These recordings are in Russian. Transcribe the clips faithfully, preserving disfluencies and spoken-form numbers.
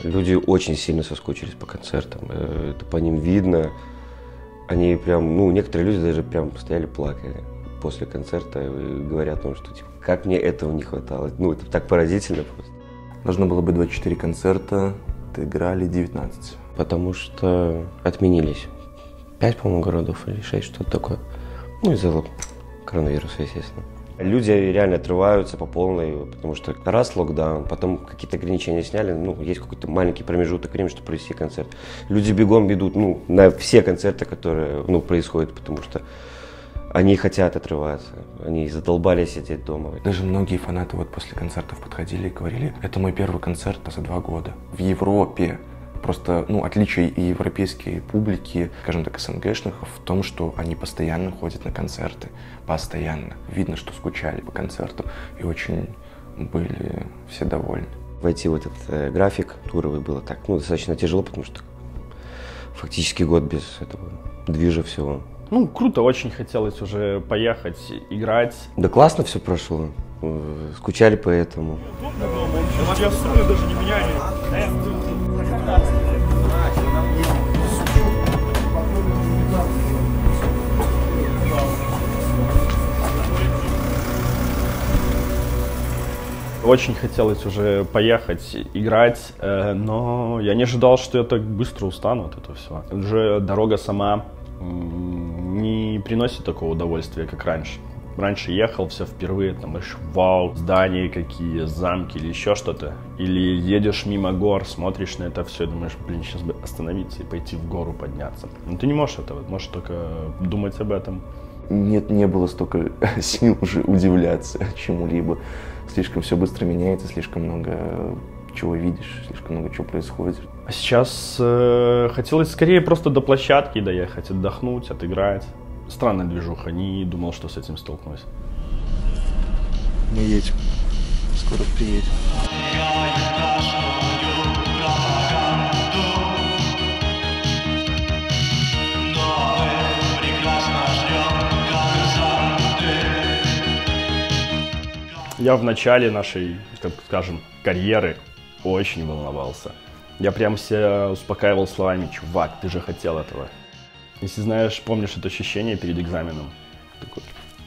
Люди очень сильно соскучились по концертам, это по ним видно. Они прям, ну, некоторые люди даже прям стояли, плакали после концерта и говорят о том, что типа, как мне этого не хватало. Ну, это так поразительно просто. Должно было быть двадцать четыре концерта, отыграли девятнадцать. Потому что отменились пять, по-моему, городов или шесть, что-то такое. Ну, из-за коронавируса, естественно. Люди реально отрываются по полной, потому что раз локдаун, потом какие-то ограничения сняли, ну, есть какой-то маленький промежуток времени, чтобы провести концерт. Люди бегом идут, ну, на все концерты, которые, ну, происходят, потому что они хотят отрываться, они задолбались сидеть дома. Даже многие фанаты вот после концертов подходили и говорили, это мой первый концерт за два года в Европе. Просто, ну, отличие и европейской публики, скажем так, СНГшных, в том, что они постоянно ходят на концерты. Постоянно. Видно, что скучали по концерту и очень были все довольны. Войти в этот э, график туровый было так, ну, достаточно тяжело, потому что фактически год без этого движа всего. Ну, круто, очень хотелось уже поехать, играть. Да классно все прошло, скучали по этому. Я струны даже не меняю. Очень хотелось уже поехать, играть, но я не ожидал, что я так быстро устану от этого всего. Уже дорога сама не приносит такого удовольствия, как раньше. Раньше ехал, все впервые, там, аж вау, здания какие, замки или еще что-то. Или едешь мимо гор, смотришь на это все и думаешь, блин, сейчас бы остановиться и пойти в гору подняться. Но ты не можешь этого, можешь только думать об этом. Нет, не было столько сил уже удивляться чему-либо. Слишком все быстро меняется, слишком много чего видишь, слишком много чего происходит. А сейчас э, хотелось скорее просто до площадки доехать, отдохнуть, отыграть. Странная движуха, не думал, что с этим столкнусь. Мы едем, скоро приедем. Я в начале нашей, как скажем, карьеры очень волновался. Я прям себя успокаивал словами: чувак, ты же хотел этого. Если знаешь, помнишь это ощущение перед экзаменом. Такой...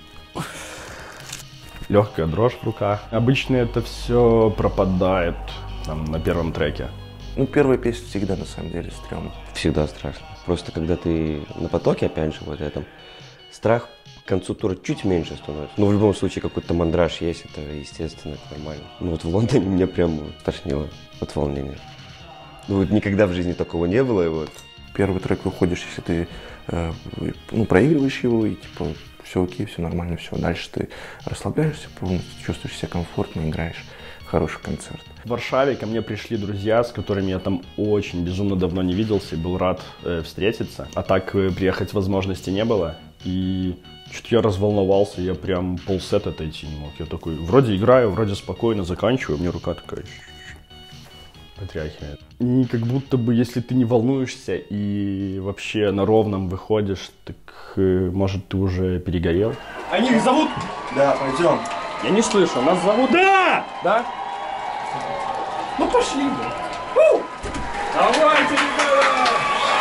Легкая дрожь в руках. Обычно это все пропадает там, на первом треке. Ну, первая песня всегда на самом деле стрёмно. Всегда страшно. Просто когда ты на потоке, опять же, вот этом, страх к концу тура чуть меньше становится. Но в любом случае какой-то мандраж есть, это естественно, это нормально. Ну вот в Лондоне меня прям тошнило от волнения. Ну вот никогда в жизни такого не было, и вот. Первый трек выходишь, если ты э, ну, проигрываешь его, и типа все окей, все нормально, все. Дальше ты расслабляешься полностью, чувствуешь себя комфортно, играешь хороший концерт. В Варшаве ко мне пришли друзья, с которыми я там очень безумно давно не виделся и был рад э, встретиться. А так э, приехать возможности не было. И что-то я разволновался, я прям полсета отойти не мог. Я такой, вроде играю, вроде спокойно заканчиваю, у меня рука такая потряхивает. И как будто бы, если ты не волнуешься и вообще на ровном выходишь, так э, может ты уже перегорел. Они их зовут? Да, пойдем. Я не слышу, нас зовут? Да! Да? Ну пошли бы. Фу! Давайте, ребята!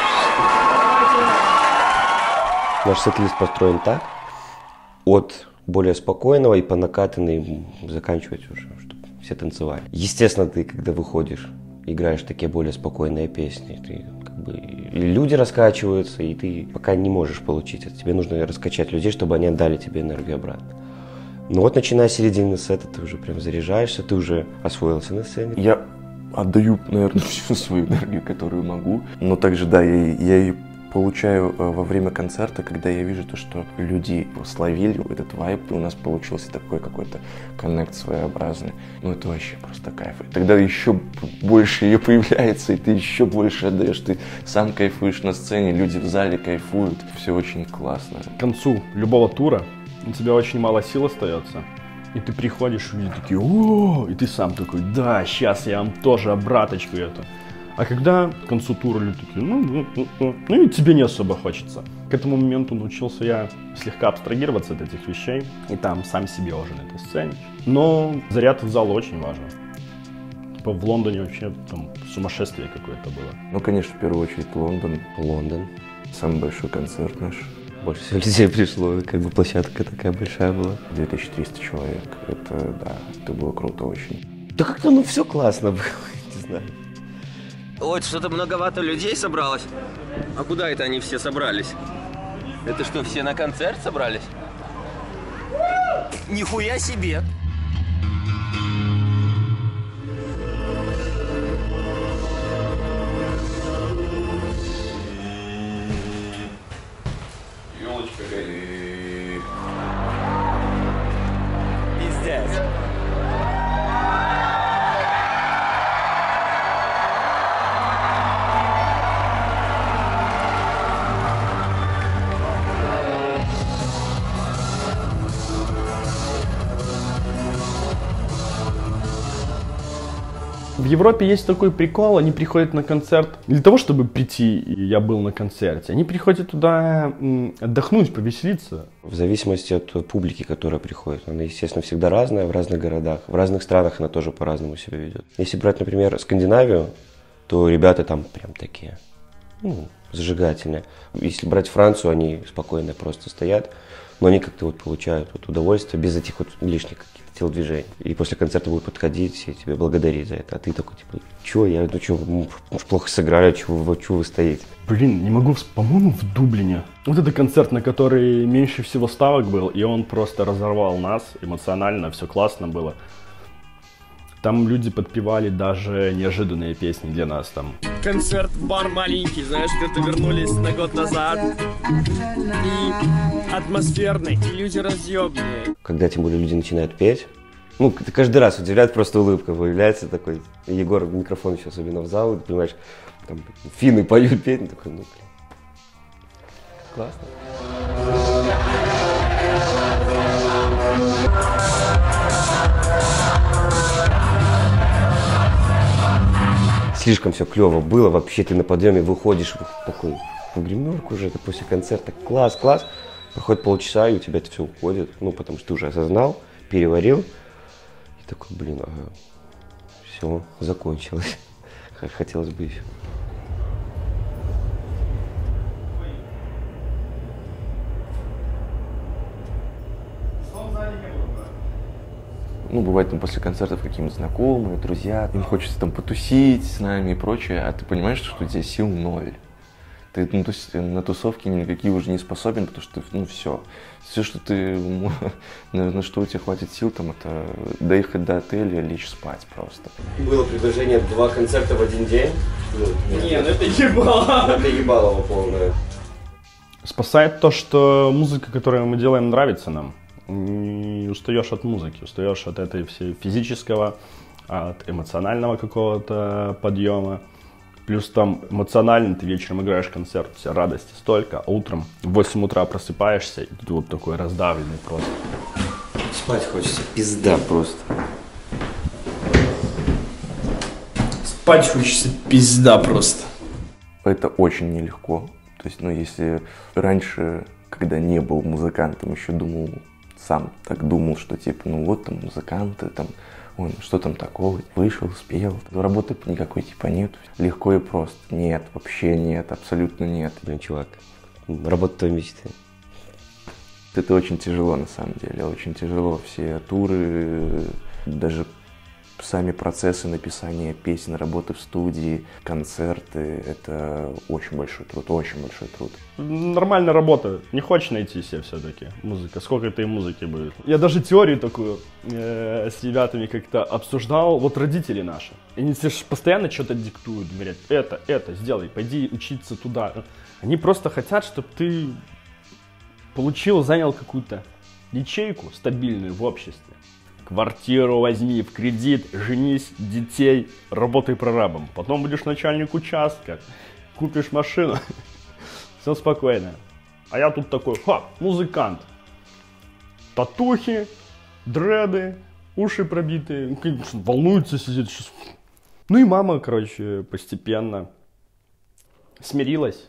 Наш сет-лист построен так, от более спокойного и по накатанной заканчивать уже, чтобы все танцевали. Естественно, ты, когда выходишь, играешь такие более спокойные песни, ты как бы и люди раскачиваются, и ты пока не можешь получить это. Тебе нужно раскачать людей, чтобы они отдали тебе энергию обратно. Но вот начиная с середины сета, ты уже прям заряжаешься, ты уже освоился на сцене. Я отдаю, наверное, всю свою энергию, которую могу. Но также, да, я, я ее получаю во время концерта, когда я вижу то, что люди словили этот вайб, и у нас получился такой какой-то коннект своеобразный. Ну, это вообще просто кайф. И тогда еще больше ее появляется, и ты еще больше отдаешь. Ты сам кайфуешь на сцене, люди в зале кайфуют. Все очень классно. К концу любого тура у тебя очень мало сил остается. И ты приходишь, и люди такие: о, и ты сам такой: да, сейчас я вам тоже обраточку эту. А когда к концу тура люди такие: ну, ну, ну, ну, ну и тебе не особо хочется. К этому моменту научился я слегка абстрагироваться от этих вещей. И там сам себе уже на этой сцене. Но заряд в зал очень важен. Типа в Лондоне вообще там сумасшествие какое-то было. Ну, конечно, в первую очередь Лондон. Лондон. Самый большой концерт наш. Больше всего людей пришло, как бы площадка такая большая была. две тысячи триста человек. Это, да, это было круто очень. Да как-то, ну, все классно было, не знаю. Вот что-то многовато людей собралось. А куда это они все собрались? Это что, все на концерт собрались? Нихуя себе! Ёлочка горит. Пиздец. В Европе есть такой прикол, они приходят на концерт не для того, чтобы прийти, и я был на концерте. Они приходят туда м, отдохнуть, повеселиться. В зависимости от публики, которая приходит. Она, естественно, всегда разная в разных городах. В разных странах она тоже по-разному себя ведет. Если брать, например, Скандинавию, то ребята там прям такие, ну, зажигательные. Если брать Францию, они спокойно просто стоят, но они как-то вот получают вот удовольствие без этих вот лишних каких-то телодвижений. И после концерта будут подходить все тебе благодарить за это. А ты такой, типа, чё, я, ну чё, может, плохо сыграли, чё вы, чё вы стоите? Блин, не могу, вс- по-моему, в Дублине. Вот это концерт, на который меньше всего ставок был, и он просто разорвал нас эмоционально, все классно было. Там люди подпевали даже неожиданные песни для нас там. Концерт, бар маленький, знаешь, где-то вернулись на год назад. И атмосферный, и люди разъебные. Когда тем более люди начинают петь, ну, ты каждый раз удивляет, просто улыбка появляется такой. Егор микрофон еще особенно в зал, и ты понимаешь, там финны поют, петь, ну, такой, ну, блин, классно. Слишком все клево было, вообще ты на подъеме выходишь такой в гримерку уже, это после концерта, класс, класс. Проходит полчаса, и у тебя это все уходит, ну, потому что ты уже осознал, переварил. И такой, блин, ага, все, закончилось. Хотелось бы еще. Ну, бывает там после концертов какие-нибудь знакомые, друзья, им хочется там потусить с нами и прочее, а ты понимаешь, что у тебя сил ноль. Ты ну, то есть, на тусовке ни на какие уже не способен, потому что, ну, все. Все, что ты, на что у тебя хватит сил, там, это доехать до отеля, лечь спать просто. Было предложение два концерта в один день. Не, ну это ебало. Это ебалово полное. Спасает то, что музыка, которую мы делаем, нравится нам. Не устаешь от музыки, устаешь от этой всей физического, от эмоционального какого-то подъема. Плюс там эмоционально ты вечером играешь концерт, у тебя радости столько, а утром в восемь утра просыпаешься, и ты вот такой раздавленный просто. Спать хочется, пизда просто. Спать хочется, пизда просто. Это очень нелегко. То есть, ну, если раньше, когда не был музыкантом, еще думал, сам так думал, что типа, ну вот там музыканты, там, ой, ну что там такого, вышел, спел. Работы никакой типа нет, легко и просто. Нет, вообще нет, абсолютно нет. Блин, чувак, работа твоей мечты. Это очень тяжело на самом деле, очень тяжело. Все туры, даже сами процессы написания песен, работы в студии, концерты, это очень большой труд, очень большой труд. Нормальная работа, не хочешь найти себе все-таки музыка, сколько этой музыки будет. Я даже теорию такую э, с ребятами как-то обсуждал, вот родители наши, они тебе постоянно что-то диктуют, говорят, это, это, сделай, пойди учиться туда. Они просто хотят, чтобы ты получил, занял какую-то ячейку стабильную в обществе. Квартиру возьми в кредит, женись, детей, работай прорабом. Потом будешь начальник участка, купишь машину. Все спокойно. А я тут такой, ха, музыкант. Татухи, дреды, уши пробитые. Волнуется, сидит. Ну и мама, короче, постепенно смирилась.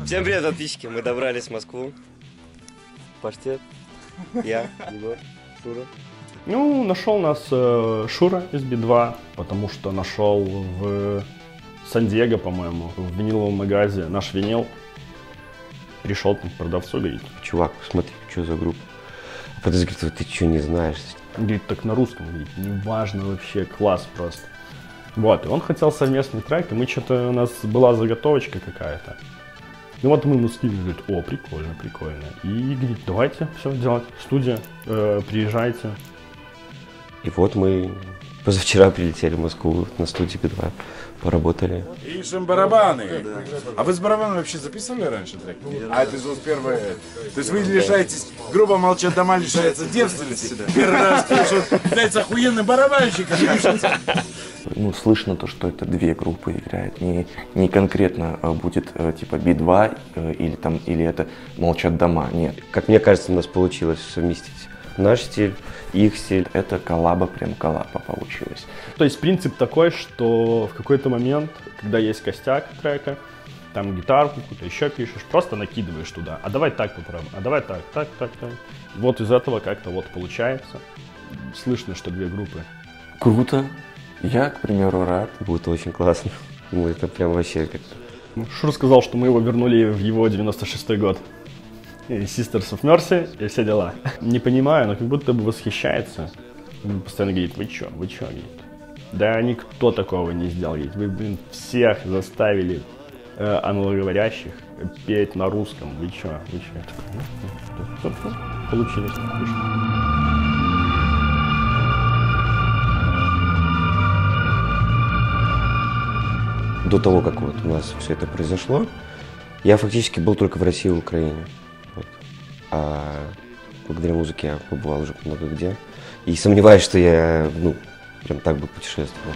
Всем привет, подписчики. Мы добрались в Москву. Паштет. Я, Егор, Шура. Ну, нашел нас э, Шура из би два, потому что нашел в Сан-Диего, по-моему, в виниловом магазе наш винил. Пришел к продавцу, говорит: чувак, смотри, что за группа. А продавец говорит: ты что, не знаешь? Он говорит так на русском, говорит, неважно вообще, класс просто. Вот, и он хотел совместный трек, и мы что-то, у нас была заготовочка какая-то. И вот мы ему скинули, говорит: о, прикольно, прикольно. И говорит: давайте все делать, студия, э, приезжайте. И вот мы позавчера прилетели в Москву на студию би два, поработали. Ишем барабаны. А вы с барабанами вообще записывали раньше треки? А это же первое. То есть вы лишаетесь, грубо молчат дома, лишается девственности. Первый раз пишут, блядь, охуенный барабанщик. Ну, слышно то, что это две группы играют, не, не конкретно будет типа би два или там, или это молчат дома, нет. Как мне кажется, у нас получилось совместить наш стиль, их стиль. Это коллаба, прям коллаба получилась. То есть принцип такой, что в какой-то момент, когда есть костяк трека, там гитарку какую-то еще пишешь, просто накидываешь туда. А давай так попробуем, а давай так, так, так, так. И вот из этого как-то вот получается. Слышно, что две группы. Круто. Я, к примеру, рад. Будет очень классно. Ну, это прям вообще как-то... Шур сказал, что мы его вернули в его девяносто шестой год. И Sisters of Mercy и все дела. Не понимаю, но как будто бы восхищается. Он постоянно говорит: вы чё, вы чё, говорит. Да никто такого не сделал, говорит. Вы, блин, всех заставили э, англоговорящих петь на русском. Вы чё, вы чё. Я такой: ну, получилось. До того, как вот у нас все это произошло, я фактически был только в России и в Украине. Вот. А благодаря музыке я побывал уже много где. И сомневаюсь, что я, ну, прям так бы путешествовал.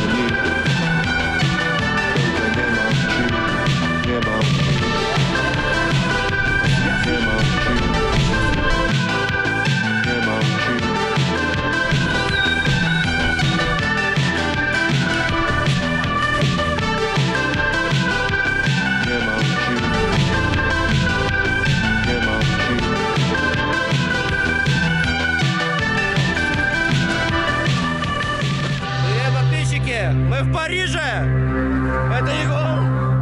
Мы в Париже! Это Егор!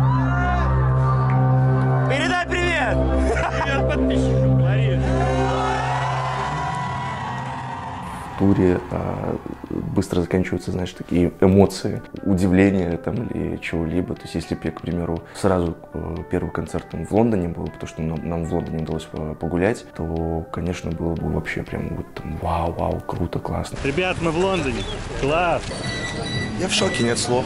Передай привет! Привет подписчикам! Париж! В туре а, быстро заканчиваются, знаешь, такие эмоции, удивление там или чего-либо. То есть если бы я, к примеру, сразу э, первый концерт там, в Лондоне был, потому что нам, нам в Лондоне удалось погулять, то, конечно, было бы вообще прям вот там вау-вау, круто, классно. Ребят, мы в Лондоне. Класс! Я в шоке, нет слов.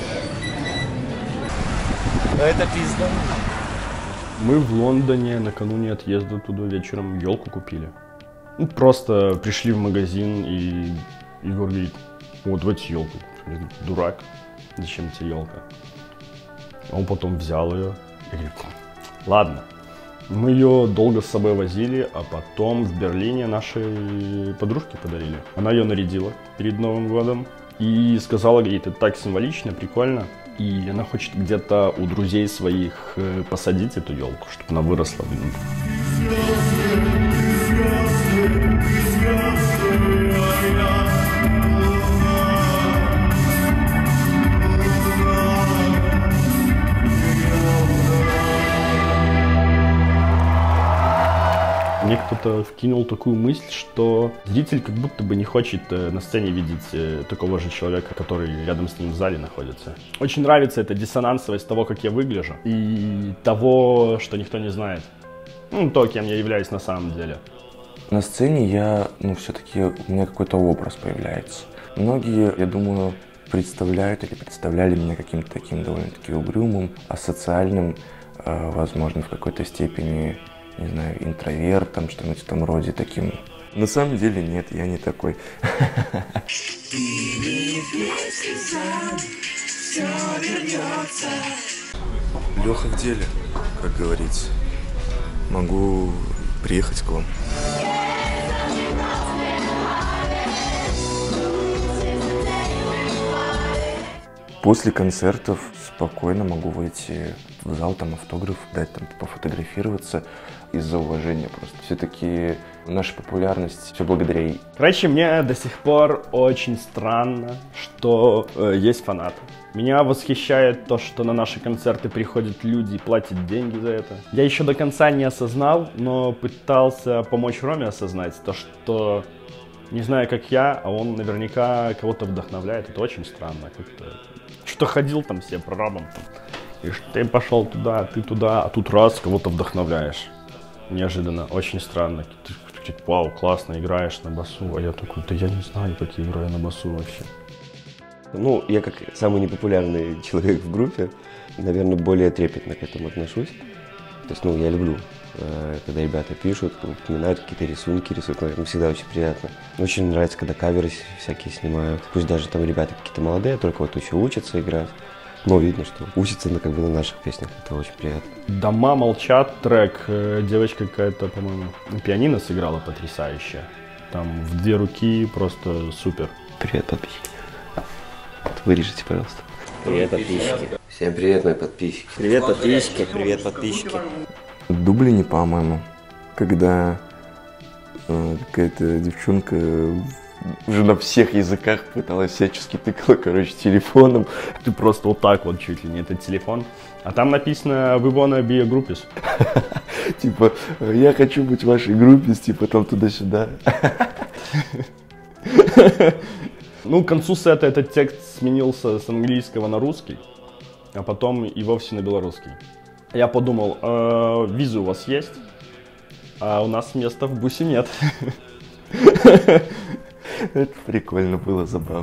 Это пизда. Мы в Лондоне накануне отъезда туда вечером елку купили. Ну, просто пришли в магазин, и Егор говорит: вот давайте елку. Я говорю: дурак, зачем тебе елка? Он потом взял ее и говорит: ладно. Мы ее долго с собой возили, а потом в Берлине нашей подружке подарили. Она ее нарядила перед Новым годом и сказала, говорит: это так символично, прикольно. И она хочет где-то у друзей своих посадить эту елку, чтобы она выросла. Блин. Мне кто-то вкинул такую мысль, что зритель как будто бы не хочет на сцене видеть такого же человека, который рядом с ним в зале находится. Очень нравится эта диссонансовость того, как я выгляжу, и того, что никто не знает. Ну, то, кем я являюсь на самом деле. На сцене я, ну, все-таки у меня какой-то образ появляется. Многие, я думаю, представляют или представляли меня каким-то таким довольно-таки угрюмым, асоциальным, э, возможно, в какой-то степени, не знаю, интровертом, что-нибудь в этом роде таким. На самом деле нет, я не такой. Леха в деле, как говорится. Могу приехать к вам. После концертов спокойно могу выйти в зал, там автограф дать, там пофотографироваться из-за уважения просто. Все-таки наша популярность все благодаря ей. Короче, мне до сих пор очень странно, что э, есть фанаты. Меня восхищает то, что на наши концерты приходят люди и платят деньги за это. Я еще до конца не осознал, но пытался помочь Роме осознать то, что не знаю, как я, а он наверняка кого-то вдохновляет. Это очень странно. Как-то что ходил там себе прорабом, там, и ты пошел туда, ты туда, а тут раз кого-то вдохновляешь. Неожиданно, очень странно. Ты, ты, вау, классно играешь на басу, а я такой, да я не знаю, как я играю на басу вообще. Ну, я как самый непопулярный человек в группе, наверное, более трепетно к этому отношусь. То есть, ну, я люблю, когда ребята пишут, упоминают какие-то рисунки, рисуют, наверное, всегда очень приятно. Очень нравится, когда каверы всякие снимают. Пусть даже там ребята какие-то молодые, только вот еще учатся играть. Но видно, что учатся на, как бы, на наших песнях, это очень приятно. «Дома молчат» трек, девочка какая-то, по-моему, на пианино сыграла потрясающе. Там в две руки просто супер. Привет, подписчики. Вырежите, пожалуйста. Привет, подписчики. Всем привет, мои подписчики. Привет, подписчики. Привет, подписчики. В Дублине, по-моему, когда э, какая-то девчонка уже на всех языках пыталась всячески тыкала, короче, телефоном. Ты просто вот так вот чуть ли не этот телефон. А там написано «We wanna be a groupies». Типа, я хочу быть в вашей группе, типа там туда-сюда. Ну, к концу сета этот текст сменился с английского на русский, а потом и вовсе на белорусский. Я подумал, э, визы у вас есть, а у нас места в бусе нет. Это прикольно было, забавно.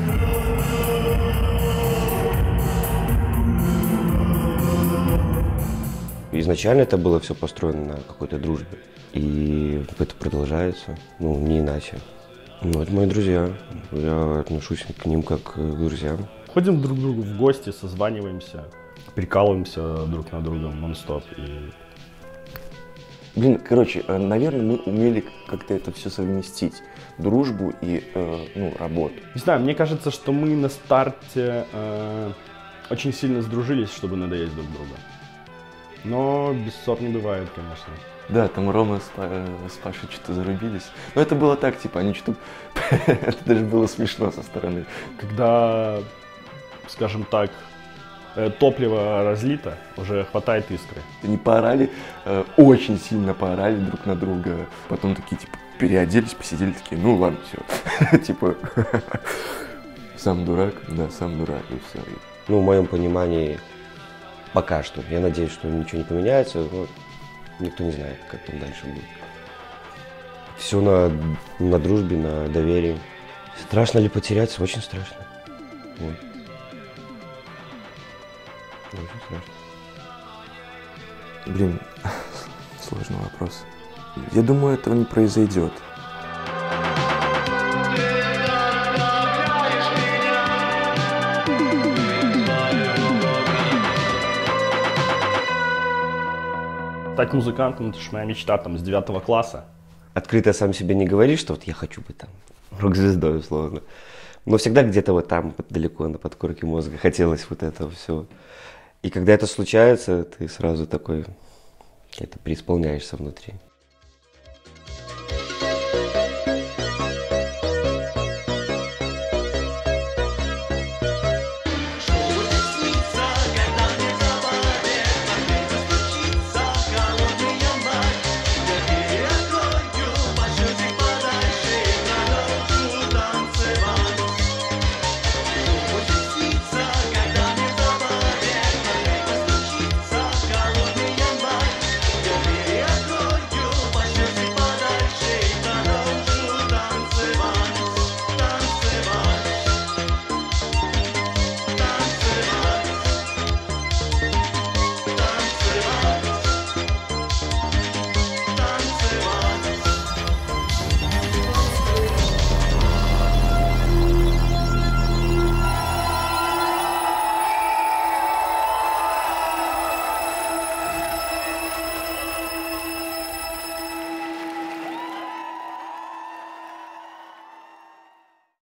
Изначально это было все построено на какой-то дружбе. И это продолжается, ну, не иначе. Ну, это мои друзья. Я отношусь к ним как к друзьям. Ходим друг к другу в гости, созваниваемся, прикалываемся друг над другом нон-стоп. И... Блин, короче, наверное, мы умели как-то это все совместить. Дружбу и, э, ну, работу. Не знаю, мне кажется, что мы на старте э, очень сильно сдружились, чтобы надоесть друг друга. Но без ссор не бывает, конечно. Да, там Рома с, с Пашей что-то зарубились. Но это было так, типа, они что-то... Это даже было смешно со стороны. Когда, скажем так, топливо разлито, уже хватает искры. Они поорали, очень сильно поорали друг на друга. Потом такие, типа, переоделись, посидели, такие, ну ладно, все. Типа, сам дурак, да, сам дурак, и все. Ну, в моем понимании, пока что. Я надеюсь, что ничего не поменяется, но никто не знает, как там дальше будет. Все на, на дружбе, на доверии. Страшно ли потерять? Очень страшно. Вот. Очень страшно. Блин, сложный вопрос. Я думаю, этого не произойдет. Стать музыкантом — это же моя мечта там с девятого класса. Открыто сам себе не говоришь, что вот я хочу быть там рок-звездой, условно. Но всегда где-то вот там, вот далеко на подкорке мозга хотелось вот этого всего. И когда это случается, ты сразу такой, это преисполняешься внутри.